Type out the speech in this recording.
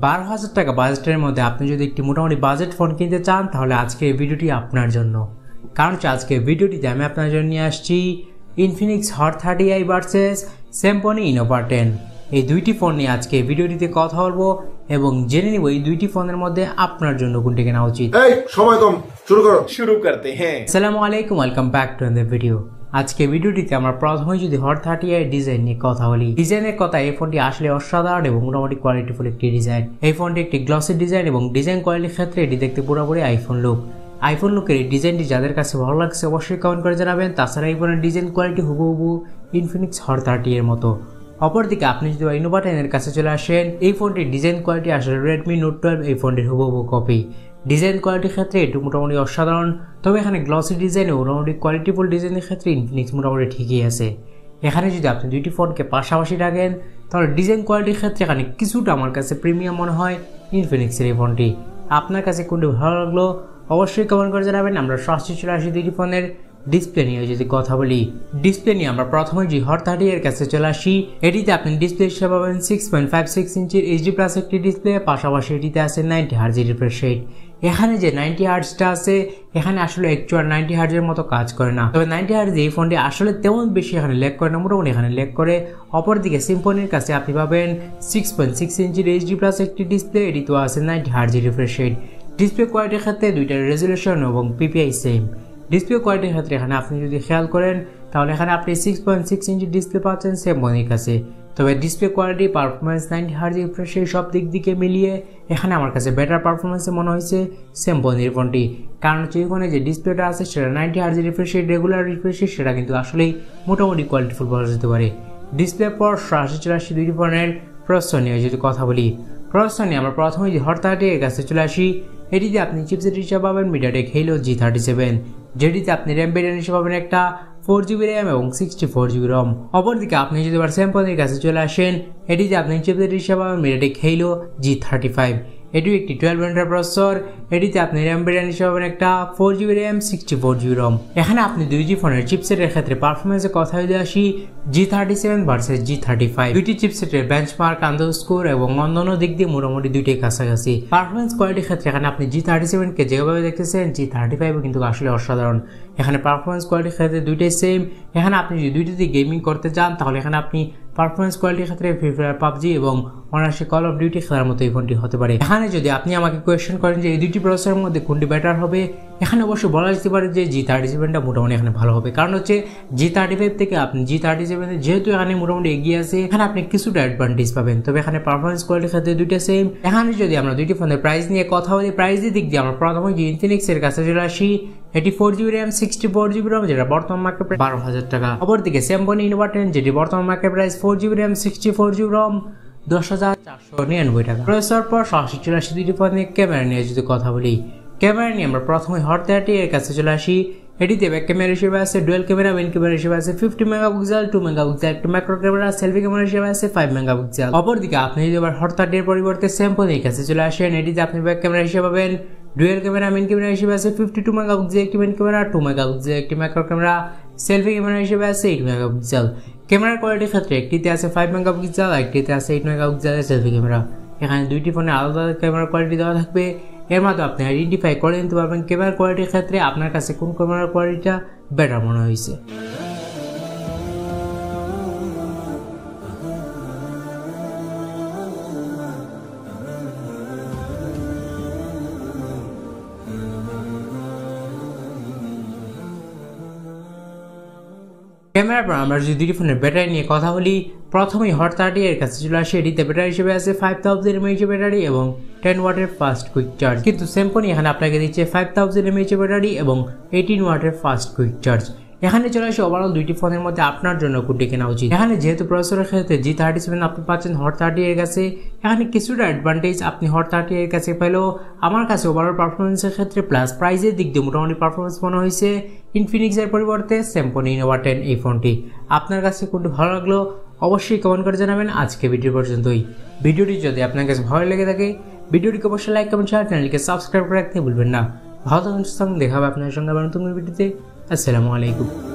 12,000 টাকা বাজেটের মধ্যে আপনি যদি একটি মোটামুটি বাজেট ফোন কিনতে চান তাহলে আজকে এই ভিডিওটি আপনার জন্য। কারণ আজকে ভিডিওটিতে আমি আপনার জন্য নিয়ে আসছি Infinix Hot 30i versus Symphony Innova 10। এই দুইটি ফোন নিয়ে আজকে ভিডিওটিতে কথা বলবো এবং জেনে নিব এই দুইটি ফোনের মধ্যে আপনার জন্য কোনটি কেনা উচিত। এই সময় কম, শুরু করতে হ্যাঁ। আসসালামু আলাইকুম, welcome back to the video. আজকে ভিডিওটিতে আমরা প্রথমে যদি Hot 30i ডিজাইন নিয়ে কথা বলি। ডিজাইনের কথা, এই ফোনটি আসলে অসাধারণ এবং মোটামুটি কোয়ালিটিফুল একটি ডিজাইন। এই ফোনটি একটি গ্লসি ডিজাইন এবং ডিজাইন কোয়ালিটির ক্ষেত্রে এটি দেখতে পুরোপুরি আইফোন লুকের এই ডিজাইনটি যাদের কাছে ভালো লাগছে অবশ্যই কমেন্ট করে জানাবেন। তাছাড়া এই ফোনের ডিজাইন কোয়ালিটি হুবহু Infinix Hot 30 এর মতো। অপরদিকে আপনি যদি Innova 10 এর কাছে চলে আসেন, এই ফোনটির ডিজাইন কোয়ালিটি আসলে Redmi Note 12 এই ফোনটির হুবহু কপি। ডিজাইন কোয়ালিটির ক্ষেত্রে এটি মোটামুটি অসাধারণ, তবে এখানে গ্লসি ডিজাইন ও মোটামুটি কোয়ালিটিফুল ডিজাইনের ক্ষেত্রে ইনফিনিক্স মোটামুটি ঠিকই আছে। এখানে যদি আপনি দুইটি ফোনকে পাশাপাশি রাখেন তাহলে ডিজাইন কোয়ালিটির ক্ষেত্রে এখানে কিছুটা আমার কাছে প্রিমিয়াম মনে হয় ইনফিনিক্সের এই ফোনটি। আপনার কাছে কোনটি ভালো লাগলো অবশ্যই কমেন্ট করে জানাবেন। আমরা সরাসরি চলে আসি দুইটি ফোনের ডিসপ্লে নিয়ে যদি কথা বলি। ডিসপ্লে নিয়ে আমরা প্রথমে যে Hot 30 এর কাছে চলে আসি। এটিতে আপনি ডিসপ্লে হিসেবে পাবেন 6.56 ইঞ্চির HD+ একটি ডিসপ্লে, পাশাপাশি এটিতে আছে 90 Hz রিফ্রেশ রেট। এখানে যে 90 Hzটা আছে এখানে আসলে অ্যাকচুয়াল 90 Hz এর মতো কাজ করে না, তবে 90 Hz এই ফোনটি আসলে তেমন বেশি এখানে ল্যাগ করে না, মোটামুটি এখানে ল্যাগ করে। অপরদিকে সিম্ফনির কাছে আপনি পাবেন 6.6 ইঞ্চির HD+ একটি ডিসপ্লে, এটিতেও আছে 90 Hz রিফ্রেশ রেট। ডিসপ্লে কোয়ালিটির ক্ষেত্রে দুইটার রেজুলেশন এবং PPI সেম। ডিসপ্লে কোয়ালিটির ক্ষেত্রে এখানে আপনি যদি খেয়াল করেন তাহলে এখানে আপনি 6.6 ইঞ্চি ডিসপ্লে পাচ্ছেন Symphonyর কাছে, তবে display quality, performance, 90 Hz refresh rate সব দিক দিকে মিলিয়ে এখানে আমার কাছে বেটার পারফরমেন্সে মনে হয়েছে Symphonyর ফোনটি। কারণ হচ্ছে এই ফোনে যে ডিসপ্লেটা আছে সেটা 90 Hz refresh rate, regular refresh rate, সেটা কিন্তু আসলেই মোটামুটি কোয়ালিটিফুল বলা যেতে পারে। ডিসপ্লে পর সরাসরি চলে আসি দুইটি ফোনের প্রসেসর নিয়ে যদি কথা বলি। প্রসেসর নিয়ে আমরা প্রথমে যে Hot 30 এর কাছে চলে আসি। এটিতে আপনি চিপসেট হিসেবে পাবেন MediaTek Helio G37, যেটিতে আপনি র্যাম ভেরিয়েন্ট হিসেবে পাবেন একটা 4GB RAM এবং 64GB ROM। অপরদিকে আপনি যদি আবার Symphonyর কাছে চলে আসেন, এটিতে আপনি চিপসেট হিসেবে পাবেন MediaTek Helio G35, এটিও একটি 12 ভেরিয়েন্টের প্রসেসর। এটিতে আপনি র্যাম ভেরিয়েন্ট হিসেবে পাবেন একটা 4GB RAM 64GB ROM। এখানে আপনি দুইটি ফোনের চিপসেটের ক্ষেত্রে পারফরমেন্সের কথা যদি আসি, G37 ভার্সেস G35 দুইটি চিপসেটের বেঞ্চমার্ক, আন্ডারস্কোর এবং অন্যান্য দিক দিয়ে মোটামুটি দুইটাই কাছাকাছি। পারফরমেন্স কোয়ালিটির ক্ষেত্রে এখানে আপনি G37 কে যেভাবে দেখতেছেন G35 কিন্তু আসলে অসাধারণ। এখানে পারফরমেন্স কোয়ালিটির ক্ষেত্রে দুইটাই সেম। এখানে আপনি যদি দুইটিতে গেমিং করতে চান তাহলে এখানে আপনি পারফরমেন্স কোয়ালিটির ক্ষেত্রে ফ্রি ফায়ার, পাবজি এবং অনায়াসে কল অফ ডিউটি খেলার মতো এই ফোনটি হতে পারে। এখানে যদি আপনি আমাকে কোয়েশ্চেন করেন যে এই দুইটি প্রসেসরের মধ্যে কোনটি বেটার হবে, এখানে অবশ্যই বলা যেতে পারে যে G37টা মোটামুটি এখানে ভালো হবে। কারণ হচ্ছে G35 থেকে আপনি G37 যেহেতু এখানে মোটামুটি এগিয়ে আছে, এখানে আপনি কিছুটা অ্যাডভান্টেজ পাবেন, তবে এখানে পারফরমেন্স কোয়ালিটির ক্ষেত্রে দুইটা সেম। এখানে যদি আমরা দুইটি ফোনের প্রাইস নিয়ে কথা বলি, প্রাইসের দিক দিয়ে আমরা প্রথমে যে Infinix এর কাছে চলে আসি। এটি 4GB RAM 64GB ROM, যেটা বর্তমান মার্কেট প্রাইস 12,000 টাকা। অপরদিকে Symphony Innova 10, যেটি বর্তমান market price 4GB RAM 64GB ROM 10,499 টাকা। প্রসেসর পর সরাসরি চলে আসি দুইটি ফোনের ক্যামেরা নিয়ে যদি কথা বলি। ক্যামেরা নিয়ে আমরা প্রথমে Hot 30 এর কাছে চলে আসি। এটিতে ব্যাক ক্যামেরা হিসেবে আছে ডুয়াল ক্যামেরা, মেইন ক্যামেরা হিসেবে আছে 50 মেগাপিক্সেল, 2 মেগাপিক্সেল একটা ম্যাক্রো ক্যামেরা, সেলফি ক্যামেরা হিসেবে আছে 5 মেগাপিক্সেল। অপরদিকে আপনি যদি আবার Hot 30 এর পরিবর্তে Symphonyর কাছে চলে আসেন, এটিতে আপনি ব্যাক ক্যামেরা হিসেবে পাবেন ডুয়াল ক্যামেরা, মেইন ক্যামেরা হিসেবে আছে 52 মেগাপিক্সেল একটি মেইন ক্যামেরা, 2 মেগাপিক্সেল একটি ম্যাক্রো ক্যামেরা, সেলফি ক্যামেরা হিসেবে আছে 8 মেগাপিক্সেল। ক্যামেরার কোয়ালিটির ক্ষেত্রে একটিতে আছে 5 মেগাপিক্সেল, একটিতে আছে 8 মেগাপিক্সেলের সেলফি ক্যামেরা। এখানে দুইটি ফোনে আলাদা ক্যামেরার কোয়ালিটি দেওয়া থাকবে, এর মাধ্যমে আপনি আইডেন্টিফাই করে নিতে পারবেন ক্যামেরার কোয়ালিটির ক্ষেত্রে আপনার কাছে কোন ক্যামেরার কোয়ালিটিটা বেটার মনে হয়েছে। ক্যামেরার পর আমরা যদি দুটি ফোনের ব্যাটারি নিয়ে কথা বলি, প্রথমেই Hot 30 এর কাছে চলে আসে। এটিতে ব্যাটারি হিসেবে আছে 5000 mAh ব্যাটারি এবং 10 ওয়াটের ফাস্ট কুইক চার্জ, কিন্তু Symphony এখানে আপনাকে দিচ্ছে 5000 mAh ব্যাটারি এবং 18 ওয়াটের ফাস্ট কুইক চার্জ। এখানে চলে আসে ওভারঅল দুইটি ফোনের মধ্যে আপনার জন্য কোনটি কেনা উচিত। এখানে যেহেতু প্রসেসরের ক্ষেত্রে G37 আপনি পাচ্ছেন Hot 30 এর কাছে, এখানে কিছুটা অ্যাডভান্টেজ আপনি Hot 30 এর কাছে পেলেও আমার কাছে ওভারঅল পারফরমেন্সের ক্ষেত্রে প্লাস প্রাইসের দিক দিয়ে মোটামুটি পারফরমেন্স মনে হয়েছে Infinix এর পরিবর্তে Symphony Innova 10 এই ফোনটি। আপনার কাছে কোনটি ভালো লাগলো অবশ্যই কমেন্ট করে জানাবেন। আজকে ভিডিও পর্যন্তই। ভিডিওটি যদি আপনার কাছে ভালো লেগে থাকে ভিডিওটিকে অবশ্যই লাইক, কমেন্ট, শেয়ার, চ্যানেলকে সাবস্ক্রাইব করে রাখতে ভুলবেন না। ভালো থাকুন, দেখা হবে আপনার সঙ্গে আবার নতুন ভিডিওতে। আসসালামু আলাইকুম।